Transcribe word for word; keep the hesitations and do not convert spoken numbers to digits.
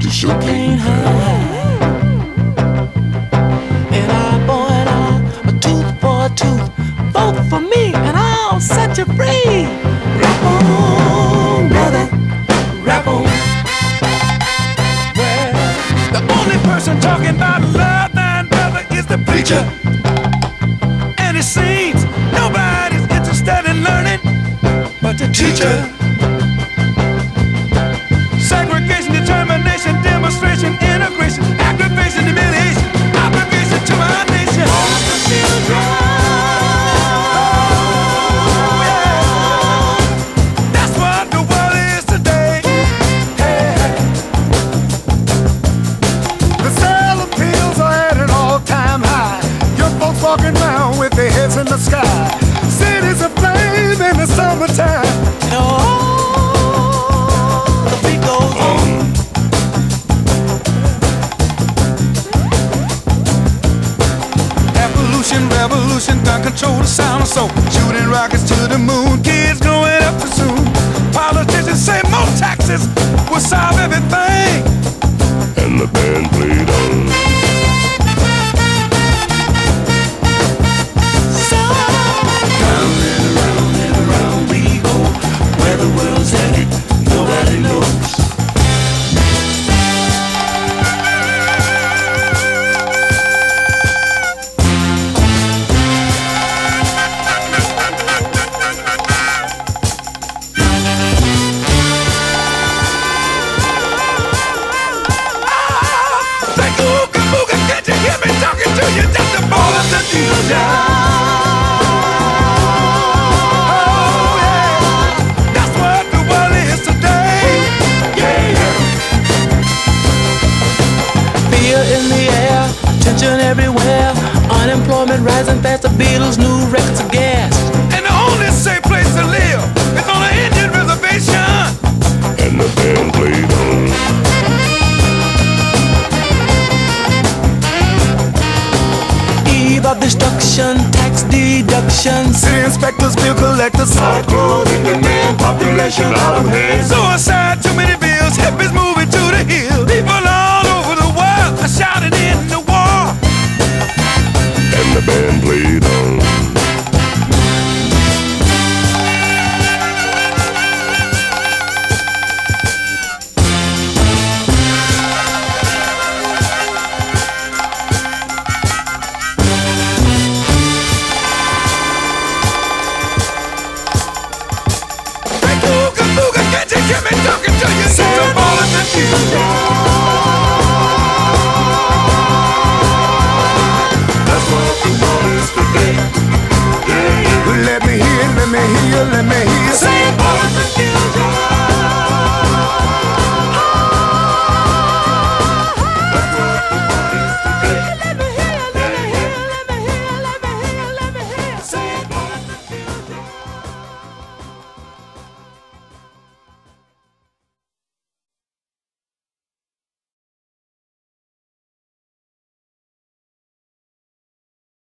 you sure can't hide. An eye for an eye, a tooth for a tooth, both for me, and I'll set you free. Rap on, brother, rap on. Well, the only person talking about love, man, brother, is the preacher. And it seems nobody's interested in learning but the teacher. Segregation, determination, demonstration, integration, aggravation, humiliation, obligation to our nation. All of the children. Oh, yeah. That's what the world is today. Hey. The sale of pills are at an all-time high. Young folks walking around with their heads in the sky. Cities aflame in the summertime. Oh, the beat goes on. Evolution, revolution, gun control the sound of soul. Shooting rockets to the moon, kids growing up too soon. Politicians say more taxes will solve everything. And the band played on. So, round and around and around we go. Where the world's headed, nobody knows. Everywhere, unemployment rising fast. The Beatles' new records of gas. And the only safe place to live is on an Indian reservation. And the band played on. Eve of destruction, tax deductions. City inspectors, bill collectors, Hard growth in demand, population out of hand. Suicide